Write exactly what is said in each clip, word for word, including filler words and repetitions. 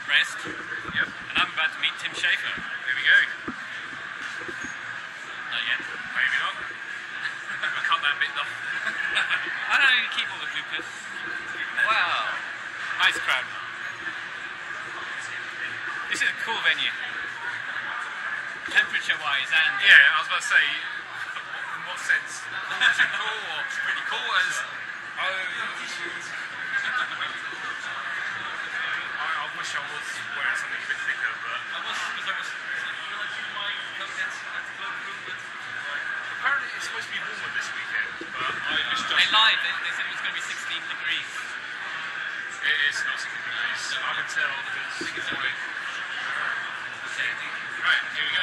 Rezzed. Yep. And I'm about to meet Tim Schafer. Here we go. Not yet. Maybe not. We'll cut that bit though. I don't know, you keep all the bloopers. Wow. Nice crowd. This is a cool venue. Temperature-wise and... Uh, yeah, I was about to say, in what sense? Too cool or pretty cool as... Oh... I, I wish I was wearing something a bit thicker, but... I was, because I was... You know, like, my coat at the cloakroom with... Apparently it's supposed to be warmer this weekend, but I misjudged. They lied, they, they said it was going to be sixteen degrees. It is not sixteen degrees. I can tell because... it's like... Right, here we go.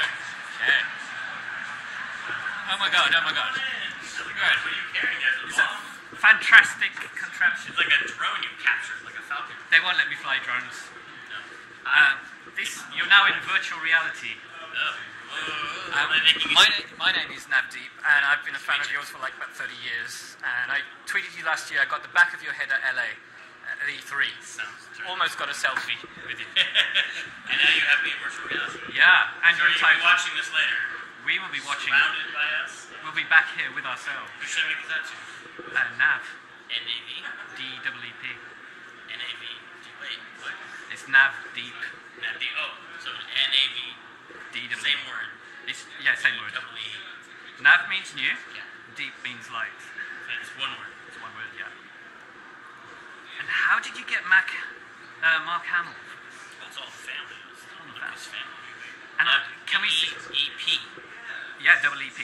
Yeah. Oh my god, oh my god. Right. It's a fantastic contraption. It's like a drone you captured, like a falcon. They won't let me fly drones. No. Uh, this, you're now in virtual reality. Oh. Um, my, my name is Navdeep, and I've been a fan of yours for like about thirty years. And I tweeted you last year. I got the back of your head at L A at E three. Sounds Almost got a selfie with you. And now you have me in virtual reality. Yeah, and So you're you'll be watching this later. We will be watching. Surrounded by us. We'll be back here with ourselves. Who should I make this out to? Uh, Nav. N A V? D E E P. N A V. Wait, what? It's Nav Deep. Nav D. Oh, so N A V. D E E P. Same word. It's, yeah, same word. Double E. Nav means new. Yeah. Deep means light. It's one word. It's one word, yeah. And how did you get Mac, uh, Mark Hamill? Well, it's all family. It's all Lucas family. And uh, can we see? E P. Yeah, double E P.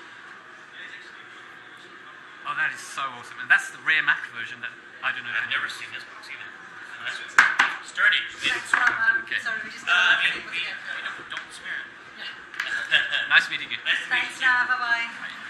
Oh, that is so awesome. And that's the rare Mac version that I don't know. I've if never you seen this box either. Nice one. Sturdy. Thanks, Mama. Okay. Sorry, we just Uh, got we, we, we don't, don't smear it. Nice meeting you. Nice to meet Thanks, you. Nav. Bye-bye. Bye.